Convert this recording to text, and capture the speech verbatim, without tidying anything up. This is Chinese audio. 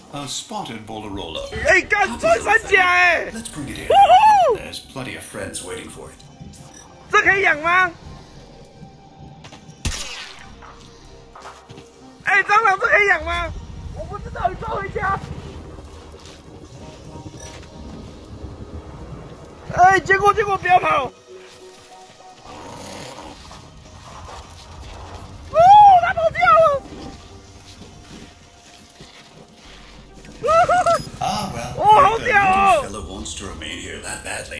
A spotted Bolarola. 哎，干穿山甲哎！ Let's bring it in. 呜呼， There's plenty of friends waiting for it. 这可以养吗？哎，蟑螂这可以养吗？我不知道，你抓回家。哎，结果结果不要跑！哦，它跑掉了！ Ah, well, Oh, if the yeah. little fella wants to remain here that badly.